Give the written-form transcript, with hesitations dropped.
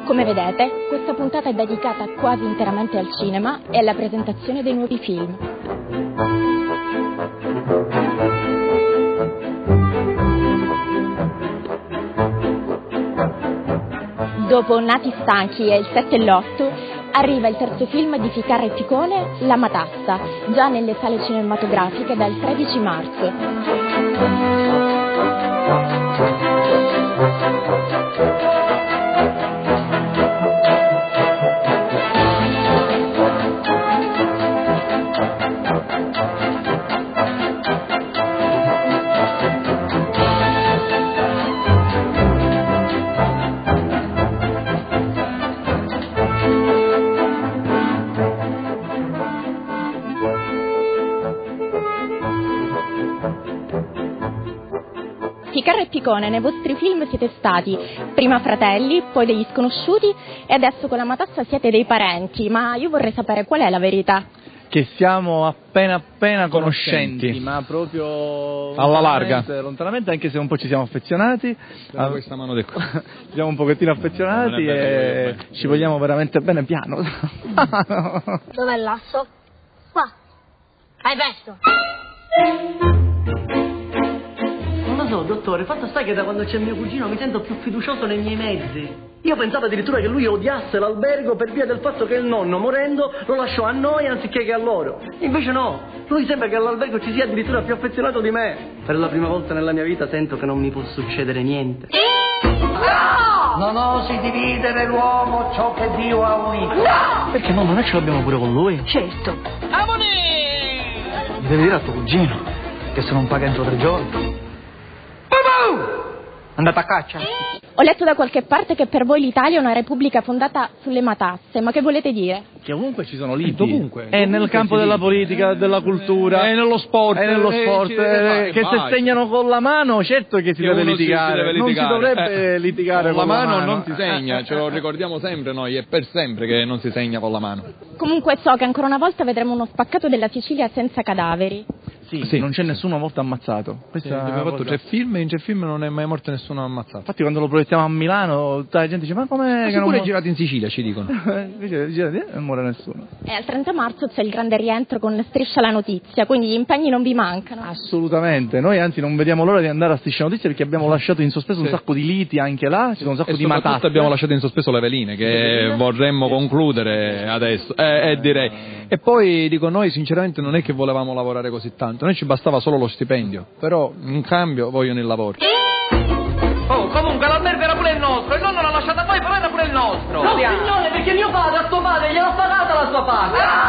Come vedete, questa puntata è dedicata quasi interamente al cinema e alla presentazione dei nuovi film. Dopo Nati stanchi e il 7 e l'8, arriva il terzo film di Ficarra e Picone, La Matassa, già nelle sale cinematografiche dal 13 marzo. Ficarra e Picone, nei vostri film siete stati prima fratelli, poi degli sconosciuti e adesso con La Matassa siete dei parenti, ma io vorrei sapere qual è la verità. Che siamo appena conoscenti, ma proprio alla larga, lontanamente, anche se un po' ci siamo affezionati. Questa mano di qua. Ci siamo un pochettino affezionati e ci vogliamo veramente bene, piano. Dov'è l'asso? Qua. Hai visto? Non lo so, dottore, fatto sta che da quando c'è mio cugino mi sento più fiducioso nei miei mezzi. Io pensavo addirittura che lui odiasse l'albergo per via del fatto che il nonno, morendo, lo lasciò a noi anziché che a loro. Invece no, lui sembra che all'albergo ci sia addirittura più affezionato di me. Per la prima volta nella mia vita sento che non mi può succedere niente. No! Non osi dividere l'uomo ciò che Dio ha unito. No! Perché no, non è ce l'abbiamo pure con lui? Certo. Devi dire a tuo cugino che se non paga entro 3 giorni. Andate a caccia. Ho letto da qualche parte che per voi l'Italia è una repubblica fondata sulle matasse, ma che volete dire? Che ovunque ci sono liti. Dovunque. E nel campo della politica, della cultura. E nello sport. Che se segnano con la mano, certo che si deve litigare. Non si dovrebbe litigare con la mano. Non si segna, ce lo ricordiamo sempre noi, è per sempre che non si segna con la mano. Comunque so che ancora una volta vedremo uno spaccato della Sicilia senza cadaveri. Sì, non c'è nessuno morto ammazzato. C'è film e in c'è film non è mai morto nessuno ammazzato. Infatti quando lo proiettiamo a Milano tutta la gente dice ma com'è che non pure girato in Sicilia, ci dicono. Invece non muore nessuno. E al 30 marzo c'è il grande rientro con Striscia la Notizia, quindi gli impegni non vi mancano. Assolutamente, noi anzi non vediamo l'ora di andare a Striscia la Notizia perché abbiamo lasciato in sospeso un sacco di liti anche là, ci sono un sacco di matasse. Abbiamo lasciato in sospeso le veline che vorremmo concludere adesso, direi. E poi dico, noi sinceramente non è che volevamo lavorare così tanto, noi ci bastava solo lo stipendio, però in cambio vogliono il lavoro. Oh, comunque l'albergo era pure il nostro, il nonno l'ha lasciato a voi, però era pure il nostro. No, signore, perché mio padre a suo padre gliel'ha pagata la sua parte.